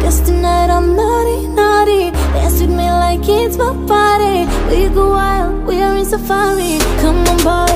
Cause tonight I'm naughty, naughty. Dance with me like it's my party. We go wild, we are in safari. Come on, boy.